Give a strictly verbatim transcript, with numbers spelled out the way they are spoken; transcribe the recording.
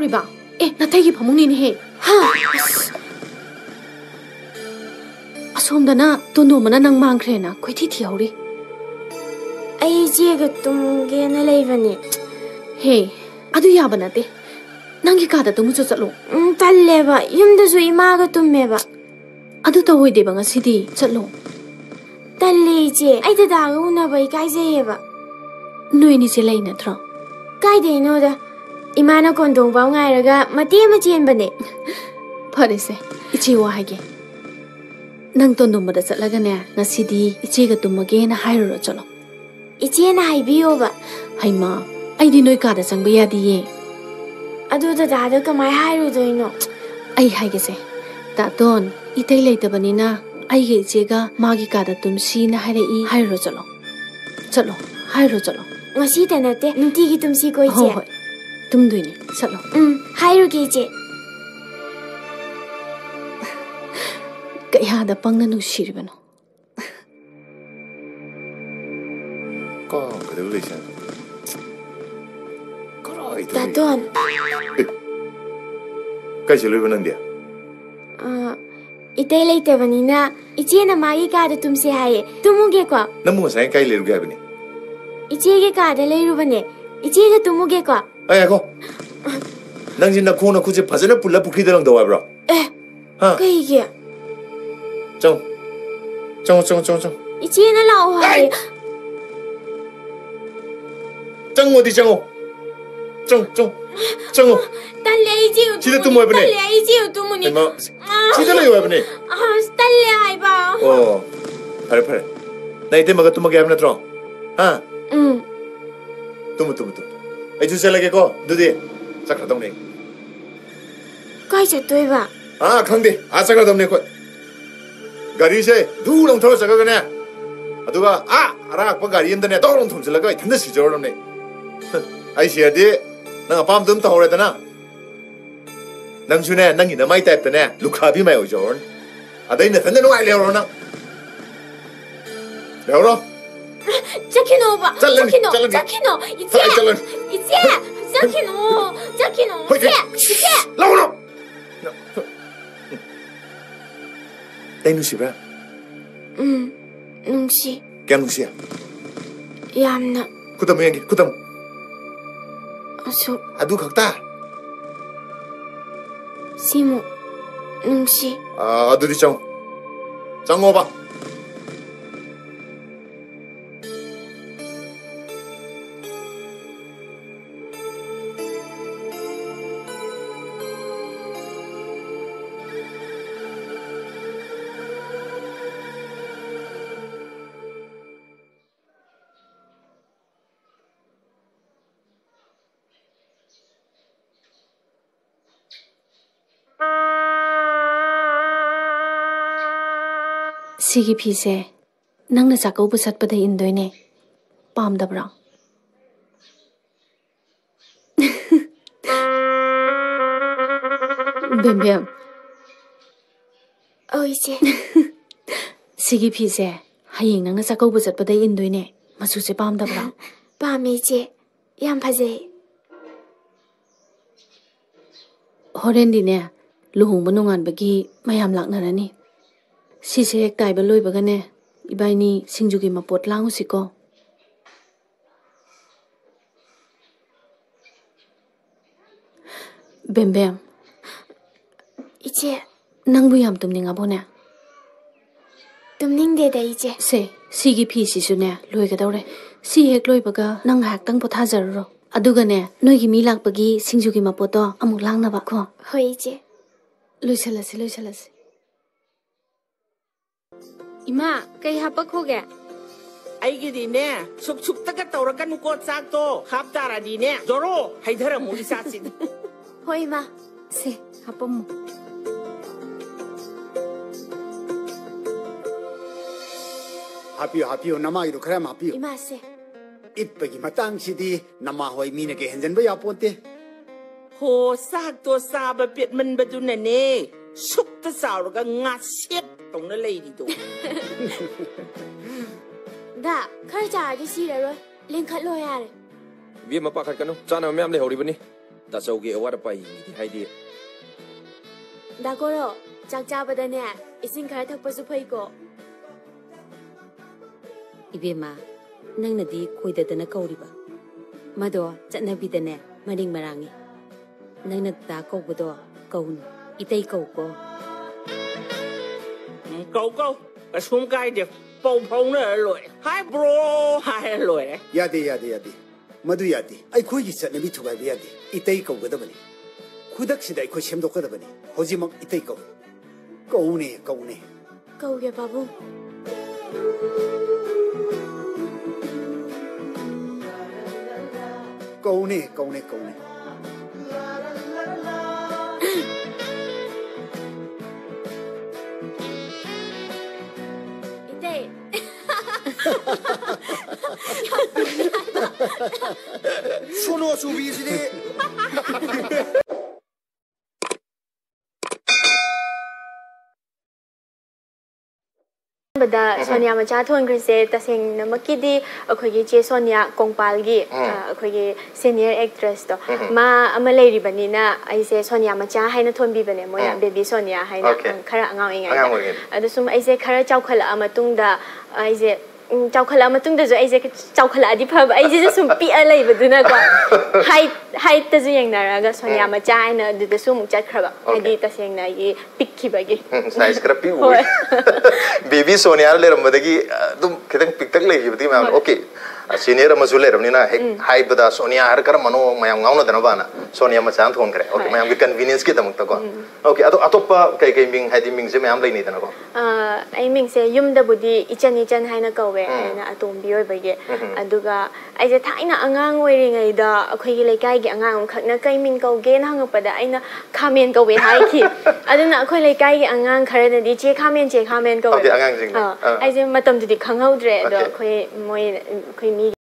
ꯇꯧꯔꯤꯕ ꯑꯦ ꯅꯇꯩꯒꯤ ꯐꯃꯨꯡꯅꯤꯅꯦꯍꯦ ꯍꯥ ꯑꯁꯣꯝꯗꯅ ꯇꯣꯟꯗꯣꯝꯕꯅ ꯅꯪ ꯃꯥꯡꯈ꯭ꯔꯦꯅ ꯀꯣꯏꯊꯤ ꯊꯤꯍꯧꯔꯤ ꯑꯩ ꯏꯆꯦꯒ ꯇꯨꯝꯒꯦꯅ ꯂꯩꯕꯅꯤ ꯍꯦ ꯑꯗꯨ ꯌꯥꯕ ꯅꯠꯇꯦ ꯅꯪꯒꯤ ꯀꯥꯗ ꯇꯨꯝꯃꯨꯆꯣ ꯆꯠꯂꯣ ꯎꯝ ꯇꯜꯂꯦꯕ ꯌꯨꯝꯗꯁꯨ ꯏꯃꯥꯒ ꯇꯨꯝꯃꯦꯕ ꯑꯗꯨ ꯇꯧꯍꯣꯏꯗꯦꯕ ꯉꯁꯤꯗꯤ ꯆꯠꯂꯣ ꯇꯜꯂꯦ ꯏꯆꯦ ꯑꯩ ꯗꯗꯥꯒ ꯎꯅꯕ ꯏꯀꯥꯏꯖꯩꯌꯦꯕ ꯅꯣꯏꯅꯤꯁꯦ ꯂꯩ ꯅꯠꯇ꯭ꯔꯣ ꯀꯥꯏꯗꯩꯅꯣꯗ ꯏꯃꯥꯅ ꯀꯣꯟꯗꯣꯡꯐꯥꯎ ꯉꯥꯏꯔꯒ ꯃꯇꯦꯛ ꯑꯃ ꯆꯦꯟꯕꯅꯦ ꯐꯔꯦꯁꯦ ꯏꯆꯦ ꯋꯥ ꯍꯥꯏꯒꯦ ꯅꯪ ꯇꯣꯟꯗꯣꯝꯕꯗ ꯆꯠꯂꯒꯅꯦ ꯉꯁꯤꯗꯤ ꯏꯆꯦꯒ ꯇꯨꯝꯃꯒꯦꯅ ꯍꯥꯏꯔꯨꯔꯣ ꯆꯠꯂꯣ 이제는 하이비요바. 하이마, 아이디 너희 가다 장비야디예. 아두다 다들 그말 하이루도이노. 아이 하이게세. 다돈 이태일 레이더바니나 아이게 이제가 마기 가다 tum시나 하이레이 하이로 쩔로. 쩔로. 하이로 쩔로. ngasi tenate nunti tumsi ko ije. Hoi. tumduini. 쩔로. 음, 하이루게 이제. 그야다 빵나 누시리바노. 그대로 되시나? 그래. 다돈. 까지 løbe는데. 어, 이때 레이터바니나 이제는 마기 가다 tum시 하이. tum무게 거. 너무 생 까이 레루게 하더니. 이제게 가다 레루바네. 이제게 tum무게 거. 아이고. 낭진나 코나 굳이 파전을 불러 부키더랑 더 와브라. 에. 하. 그 이게. 정. 정, 정, 정, 정. 이제는 라오 하이. 정 어디 정호? 정, 정, 정호. 딸래 이제요. 지들 또 뭐 해보니? 딸래 이제요 또 뭐니? 뭐? 지들은 왜 해보니? 아, 딸래 아이봐. 어, 팔 팔. 나 이때 먹어 또 먹게 하면 들어. 아. 응. 또뭐 또뭐 또. 이 주셀라게 거 너디. 잠깐 동네. 까이자 또 해봐. 아, 강대. 아, 잠깐 동네 거. 가리세 누구랑 털어 자가 그네. 아, 누가 아, 알아. 그 가리 인터넷 떠오른 통질라가 이탄데 시절로네. 아이시야디 나 밤 좀 타오래다나 낭주네 낭이 나마이 타입다네 루카비 마요 존 아다이 나탄데 노아이 레오로나 레오로 자키노 봐 자키노 짤렌 자키노 이제 이제 자키노 자키노 이제 이제 라오로 땡누시바 응 능시 깸누시야 얌나 그다음 여기 그다음 아소 아두 각다 시모 능시 아 아두리 정 정오바 시기 피세 낭나 자고부 삿바다 인도이네 빰다브라 뱀뱀 어 이제 시기 피세 하잉 낭나 자고부 삿바다 인도이네 마수세 빰다브라 밤에 이제 얌 파제 호렌디네 루홍부 농안바기 마얌 락나라니 시세 핵 따이바 로이바가네 이바이니 싱주기 마포트 랑우시고 뱀뱀 이제 낭부 얌 tumningabo네 tumning데다 이제 세 시기 피시수네 로이가다우레 시 핵 로이바가 낭 학당 포타자르로 아두가네 너희기 미락바기 싱주기 마포도 아무 랑나바 코 호 이제 로이살라시 로이살라시 이마 그이 합박호게 아이기디네 쑥쑥다가 떠오르간 꽃싹도 합다라디네 저로 하이더라 모기 사신 호 이마 세 합범모 하피요 하피요 나마이로 그럼 하피요 이마세 이쁘기 마땅시디 나마호이 미네게 hen전바 야폰테 호 싹도 싸바 빗만 바두네네 쑥다 싸우르가 ngaset 동네 레이디도 다 칼자 아저씨래로 링클로야래 위에 막 박할 거는 짜나 매암 레 호리버니 ตาเจ้าเกี่ยวว่าไปให้ดีดาโกโรจากจ้าบัดเนี่ยอิสิงคาร์ทักปัสสุภัยก็อีเบมานั่งนาดีคุยแต่แต่นักเกาหลีบ้ามาดูจัดนาบีแต่เนี่ยมาดิ่งมารังงี้นั่งนาตาเกาบัวตัวเกาหนูอีเตยเกาก็เกาเกาแต่ชุ่มกายเดี๋ยวปงพงเนี่ยรวยไฮโบรไฮรวยยาดียาดียาดีมาดูยาดีไอ้คุยกิจเนี่ยมีทุกอย่างยาดีอีเตยเกาก็ได้บันคุยดักสิได้คุยเชื่อมต่อก็ได้บันฮจิมักอีเตยเกาเกาเนี่ยเกาเนี่ยเกาเกบาบูเกาเนี่ยเกาเนี่ยเกาเนี่ยอีเต้その遊びしでบดาโซเนียมาจ้าทวนกรีเซตเซงนเมื่อกี้ดีคุยเจโซเนียกงปาลกีคุยซีเนียร์แอคทรสต์มาอเมริบันนี่นะไอเซโซเนียมาจ้าให้นทวนบีบันเนี่ยมวยเบบี้โซเนียให้นะคาระงาเองไงแต่สมไอเซคาระเจ้าขละมาตุงดาไอเซเจ้าขละมาตุงดาจะไอเซเจ้าขละดิพาไอเซจะสมปีอะไรบัดนั้นก็ให้ให้แต่จะยังน่ารักโซเนียมาจ้าเนี่ยดูแต่สมจัดครับไอดีแต่เซงนะยี่ปิกขี้บากี้ size kira pi hui baby sonia le ram badagi tum kitang pik tak le yibti ma okay senior ma zule ram ni na hai bada sonia har kar mano mayam ngauna dana bana sonia ma chan thon kare okay mayam ki convenience ki tamuk ta ko okay ato atopa kai kai ming hai di ming se mayam lai ni dana ko uh ai ming se yum da budi ichan ichan hai na kawe ai na atom bi oi bage aduga ai je thaina angang oi ri ngai da akhoi gi laikai gi angang khak na kai ming kau ge na hang pa da ai na khamen kawe hai ki aduna akhoi laikai gi angang khare na di che khamen che khamen kawe okay angang jing ai je matam di khang hau dre do akhoi moi akhoi mi